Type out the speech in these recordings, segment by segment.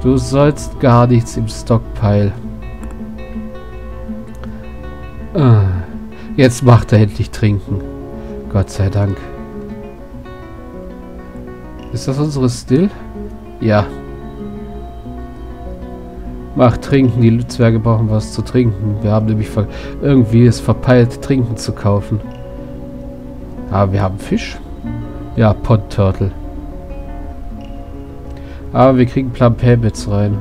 Du sollst gar nichts im Stockpile. Jetzt macht er endlich trinken. Gott sei Dank. Ist das unsere Still? Ja. Macht trinken. Die Zwerge brauchen was zu trinken. Wir haben nämlich irgendwie es verpeilt, Trinken zu kaufen. Aber wir haben Fisch. Ja, Pond Turtle. Aber wir kriegen Plump Habits rein.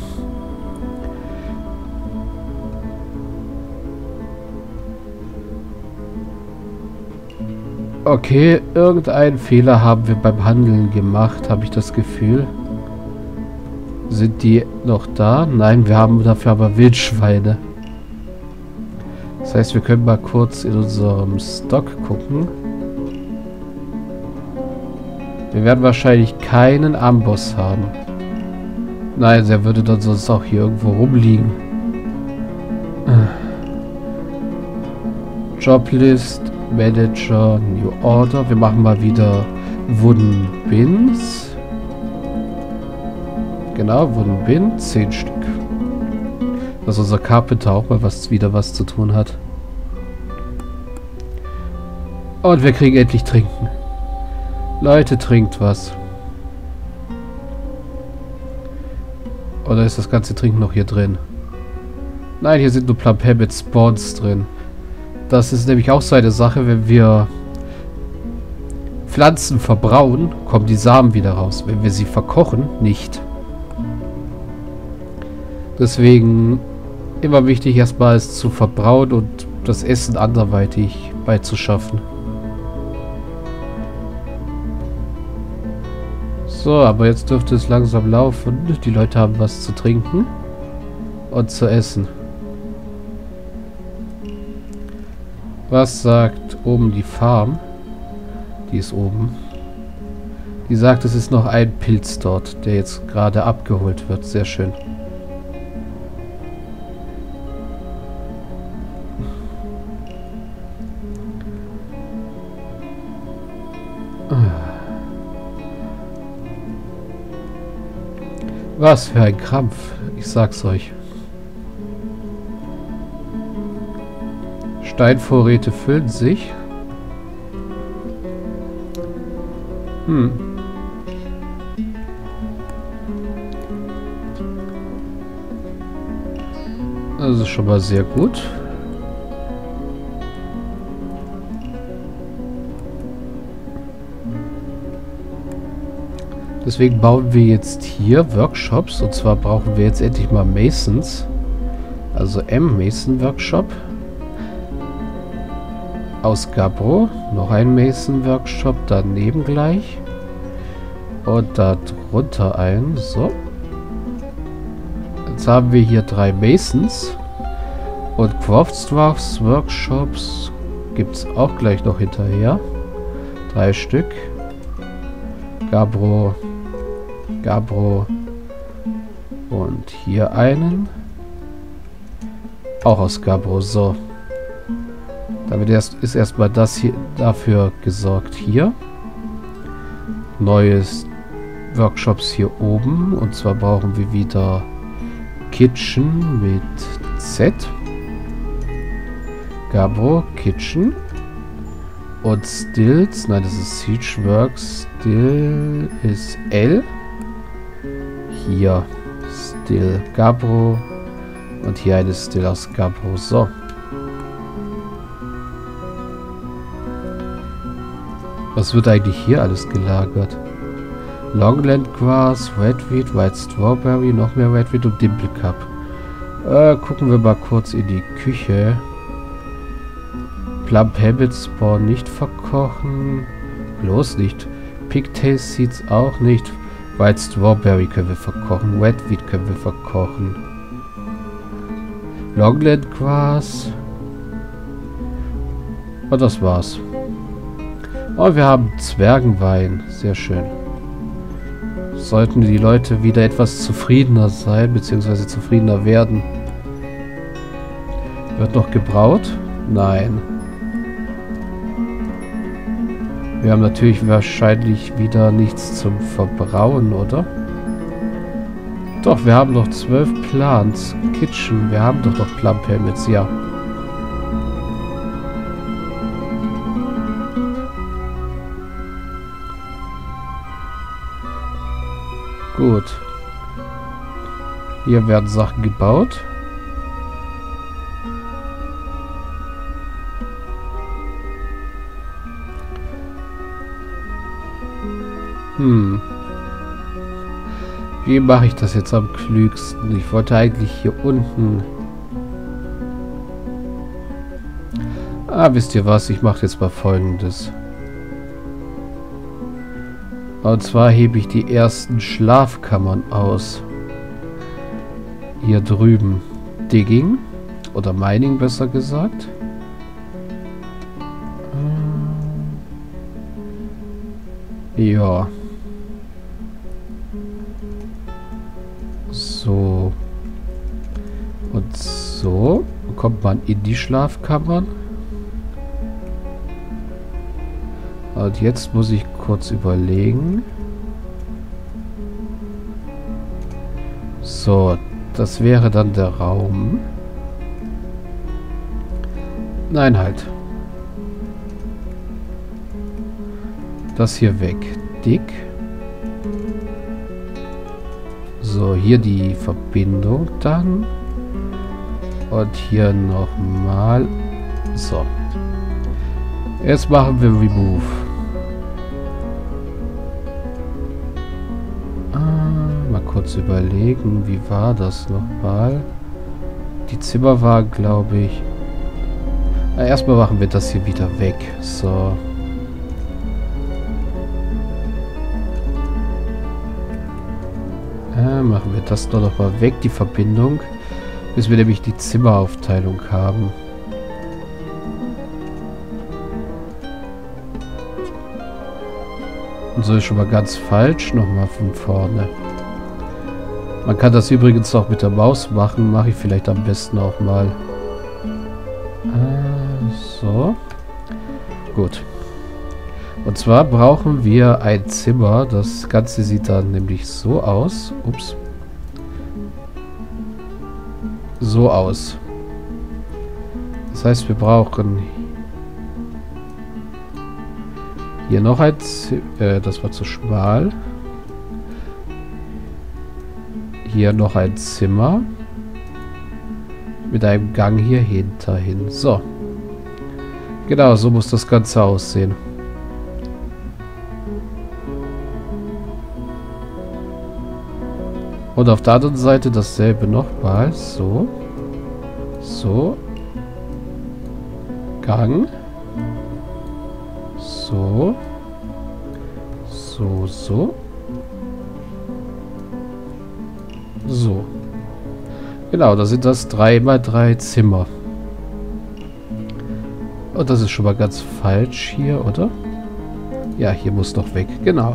Okay, irgendeinen Fehler haben wir beim Handeln gemacht, habe ich das Gefühl. Sind die noch da? Nein, wir haben dafür aber Wildschweine. Das heißt, wir können mal kurz in unserem Stock gucken. Wir werden wahrscheinlich keinen Amboss haben. Nein, der würde dann sonst auch hier irgendwo rumliegen. Joblist, Manager, New Order. Wir machen mal wieder Wooden Bins. Genau, Wooden Bin, 10 Stück. Dass unser Carpenter auch mal wieder was zu tun hat. Und wir kriegen endlich Trinken. Leute, trinkt was. Oder ist das ganze Trinken noch hier drin? Nein, hier sind nur Plump Habit Spawns drin. Das ist nämlich auch so eine Sache, wenn wir Pflanzen verbrauen, kommen die Samen wieder raus. Wenn wir sie verkochen, nicht. Deswegen immer wichtig, erstmal es zu verbrauen und das Essen anderweitig beizuschaffen. So, aber jetzt dürfte es langsam laufen. Die Leute haben was zu trinken und zu essen. Was sagt oben die Farm? Die ist oben. Die sagt, es ist noch ein Pilz dort, der jetzt gerade abgeholt wird. Sehr schön. Was für ein Krampf. Ich sag's euch. Steinvorräte füllen sich. Das ist schon mal sehr gut. Deswegen bauen wir jetzt hier Workshops. Und zwar brauchen wir jetzt endlich mal Masons. Also Mason Workshop. Aus Gabbro. Noch ein Mason Workshop daneben gleich. Und da drunter ein. So. Jetzt haben wir hier 3 Masons. Und Craftsdwarfs Workshops gibt es auch gleich noch hinterher. 3 Stück. Gabbro. Gabbro. Und hier einen. Auch aus Gabbro. So. Damit ist erstmal das hier dafür gesorgt. Hier. Neues Workshops hier oben. Und zwar brauchen wir wieder Kitchen mit Z. Gabbro, Kitchen. Und Stills. Nein, das ist Siegeworks. Still ist L. Hier. Still Gabbro. Und hier eine Still aus Gabbro. So. Was wird eigentlich hier alles gelagert? Longland Grass, Redweed, White Strawberry, noch mehr Redweed und Dimple Cup. Gucken wir mal kurz in die Küche. Plump Habit Spawn nicht verkochen. Bloß nicht. Pigtail Seeds auch nicht. White Strawberry können wir verkochen. Redweed können wir verkochen. Longland Grass. Und das war's. Oh, wir haben Zwergenwein. Sehr schön. Sollten die Leute wieder etwas zufriedener sein, beziehungsweise zufriedener werden. Wird noch gebraut? Nein. Wir haben natürlich wahrscheinlich wieder nichts zum Verbrauen, oder? Doch, wir haben noch 12 Plants. Kitchen, wir haben doch noch Plant Permits, ja. Gut. Hier werden Sachen gebaut. Wie mache ich das jetzt am klügsten? Ich wollte eigentlich hier unten... wisst ihr was? Ich mache jetzt mal Folgendes. Und zwar hebe ich die ersten Schlafkammern aus. Hier drüben. Digging. Oder Mining besser gesagt. Ja. So. Und so kommt man in die Schlafkammern. Und jetzt muss ich kurz überlegen. So, das wäre dann der Raum. Nein, halt. Das hier weg. Dick. So, hier die Verbindung dann. Und hier nochmal. So. Jetzt machen wir Remove. Mal kurz überlegen, wie war das nochmal? Die Zimmer waren, glaube ich... erstmal machen wir das hier wieder weg. So. Machen wir das doch nochmal weg, die Verbindung. Bis wir nämlich die Zimmeraufteilung haben. Und so ist schon mal ganz falsch. Nochmal von vorne. Man kann das übrigens auch mit der Maus machen. Mache ich vielleicht am besten auch mal. So. Gut. Und zwar brauchen wir ein Zimmer. Das Ganze sieht dann nämlich so aus. Ups. So aus. Das heißt, wir brauchen hier noch ein Zimmer. Das war zu schmal. Hier noch ein Zimmer. Mit einem Gang hier hinterhin. So. Genau, so muss das Ganze aussehen. Und auf der anderen Seite dasselbe nochmal. So. So. Gang. So. So, so. So. Genau, da sind das 3x3 Zimmer. Und das ist schon mal ganz falsch hier, oder? Ja, hier muss noch weg. Genau.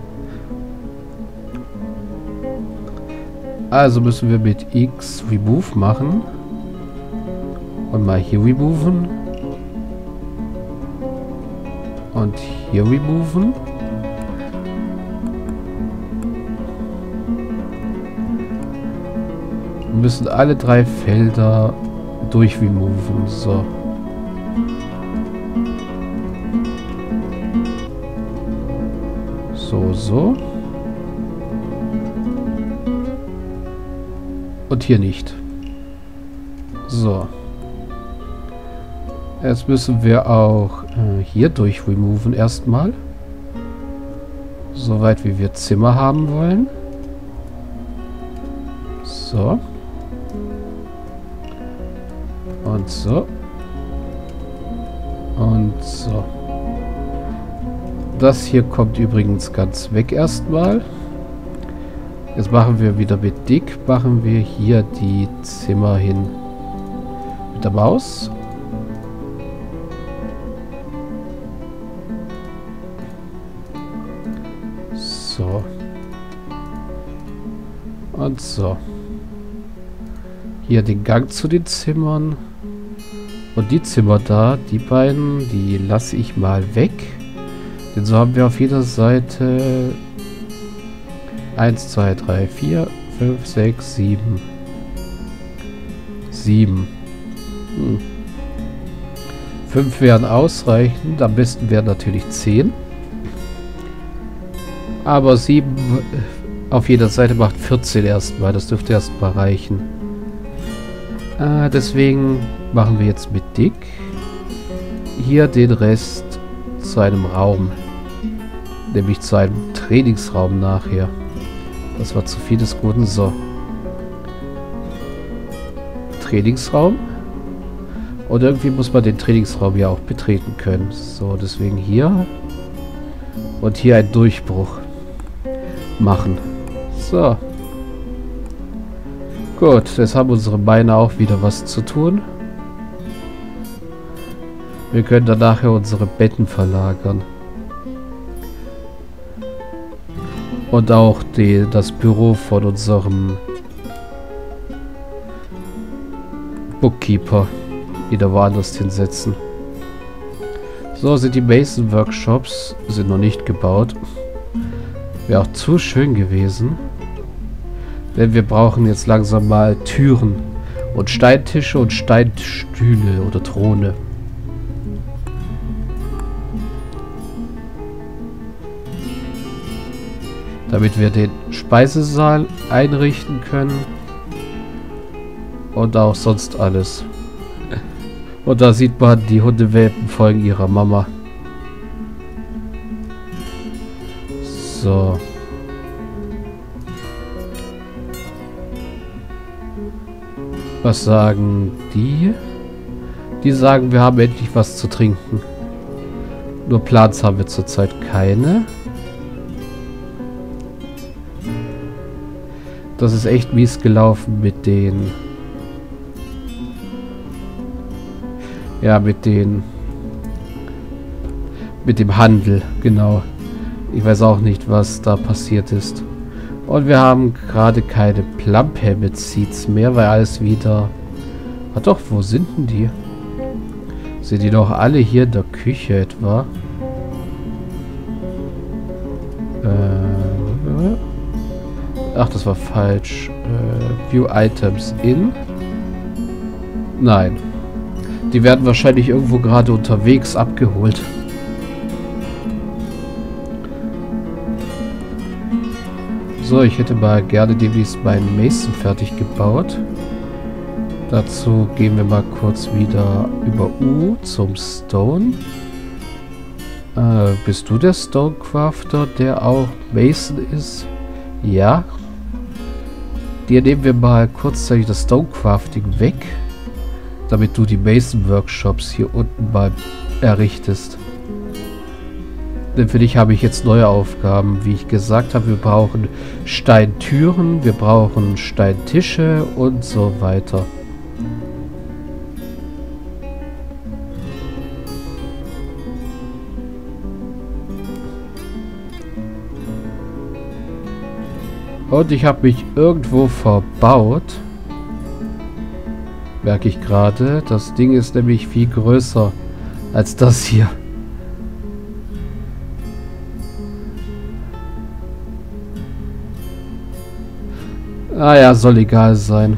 Also müssen wir mit X Remove machen. Und mal hier removen. Und hier removen. Wir müssen alle 3 Felder durchremoven. So. So, so. Und hier nicht. So. Jetzt müssen wir auch hier durch removen erstmal. Soweit wie wir Zimmer haben wollen. So. Und so. Und so. Das hier kommt übrigens ganz weg erstmal. Jetzt machen wir wieder mit Dick, machen wir hier die Zimmer hin. Mit der Maus. So. Und so. Hier den Gang zu den Zimmern. Und die Zimmer da, die beiden, die lasse ich mal weg. Denn so haben wir auf jeder Seite 1, 2, 3, 4, 5, 6, 7. 7. 5 wären ausreichend. Am besten wären natürlich 10. Aber 7 auf jeder Seite macht 14 erstmal. Das dürfte erstmal reichen. Deswegen machen wir jetzt mit Dick hier den Rest zu einem Raum. Nämlich zu einem Trainingsraum nachher. Das war zu viel des Guten. So. Trainingsraum. Und irgendwie muss man den Trainingsraum ja auch betreten können. So, deswegen hier. Und hier einen Durchbruch machen. So. Gut, jetzt haben unsere Beine auch wieder was zu tun. Wir können dann nachher unsere Betten verlagern. Und auch das Büro von unserem Bookkeeper wieder woanders hinsetzen. So, sind die Mason Workshops sind noch nicht gebaut. Wäre auch zu schön gewesen. Denn wir brauchen jetzt langsam mal Türen und Steintische und Steinstühle oder Throne. Damit wir den Speisesaal einrichten können. Und auch sonst alles. Und da sieht man, die Hundewelpen folgen ihrer Mama. So. Was sagen die? Die sagen, wir haben endlich was zu trinken. Nur Platz haben wir zurzeit keine. Das ist echt mies gelaufen mit den... Ja, mit dem Handel, genau. Ich weiß auch nicht, was da passiert ist. Und wir haben gerade keine Plump Habit Seeds mehr, weil alles wieder... Ah doch, wo sind denn die? Sind die doch alle hier in der Küche etwa? Ach, das war falsch. View Items in. Nein. Die werden wahrscheinlich irgendwo gerade unterwegs abgeholt. So, ich hätte mal gerne demnächst meinen Mason fertig gebaut. Dazu gehen wir mal kurz wieder über U zum Stone. Bist du der Stonecrafter, der auch Mason ist? Ja. Dir nehmen wir mal kurzzeitig das Stonecrafting weg, damit du die Mason Workshops hier unten mal errichtest. Denn für dich habe ich jetzt neue Aufgaben. Wie ich gesagt habe, wir brauchen Steintüren, wir brauchen Steintische und so weiter. Und ich habe mich irgendwo verbaut. Merke ich gerade. Das Ding ist nämlich viel größer als das hier. Ah ja, soll egal sein.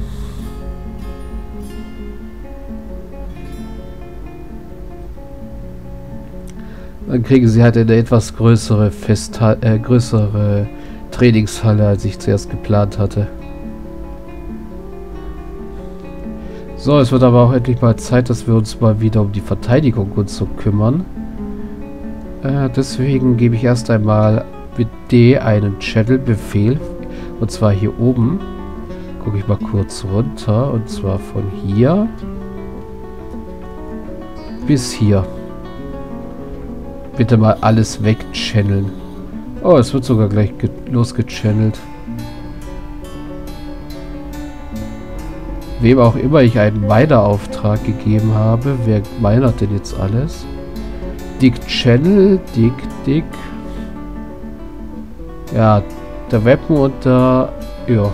Dann kriegen sie halt eine etwas größere größere Trainingshalle, als ich zuerst geplant hatte. So, es wird aber auch endlich mal Zeit, dass wir uns mal wieder um die Verteidigung und so kümmern. Deswegen gebe ich erst einmal mit D einen Channel-Befehl. Und zwar hier oben. Gucke ich mal kurz runter. Und zwar von hier bis hier. Bitte mal alles wegchanneln. Oh, es wird sogar gleich losgechannelt. Wem auch immer ich einen Miner-Auftrag gegeben habe. Wer minert denn jetzt alles? Dick Channel, Dick. Ja, der Weapon und der... Ja.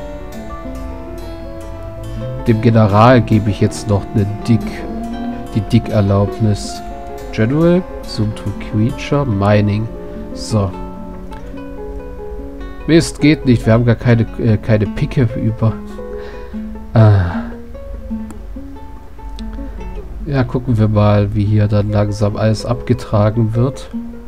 Dem General gebe ich jetzt noch eine die Dick-Erlaubnis. General, Zoom to Creature, Mining. So. Mist, geht nicht. Wir haben gar keine Picke über. Ja, gucken wir mal, wie hier dann langsam alles abgetragen wird.